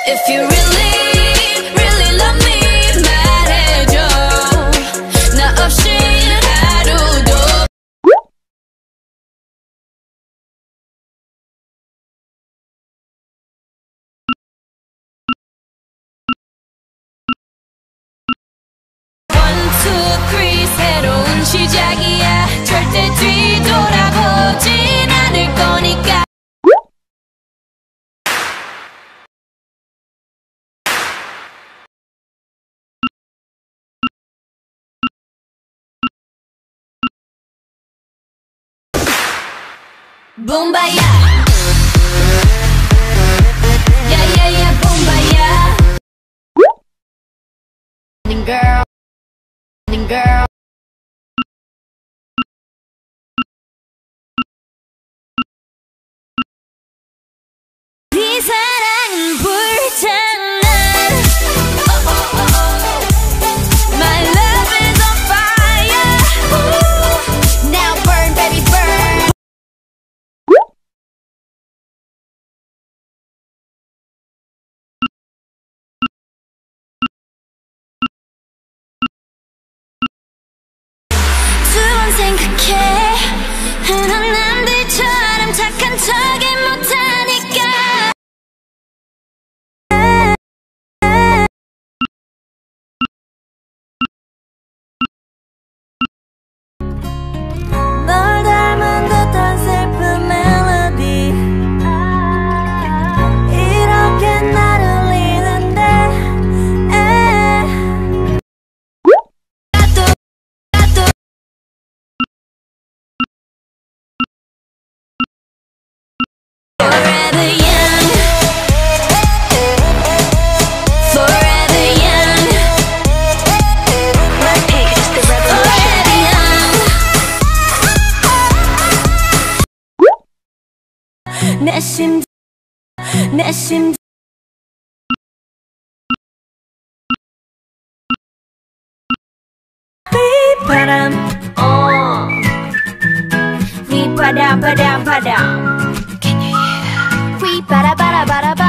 If you really, really love me 말해줘. 나 없이 하루도. One, two, three, 새로운 시작이야. 절대 뒤돌아보진 않을 거니까. 붐바야. 야야야 붐바야. Girl, girl. 네 사랑은 불장난. My love is on fire. Now burn, baby, burn. 두 번 생각해. 흔한 남들처럼 착한 척이 못하니까. 널 닮은 듯한 슬픈 멜로디 이렇게 나를 울리는데. Forever young, forever young. BLACKPINK is the revolution. 내 심장, 내 심장. 휘바람, 휘바람, 바람, 바람. Can you hear that? 휘바라바라바라.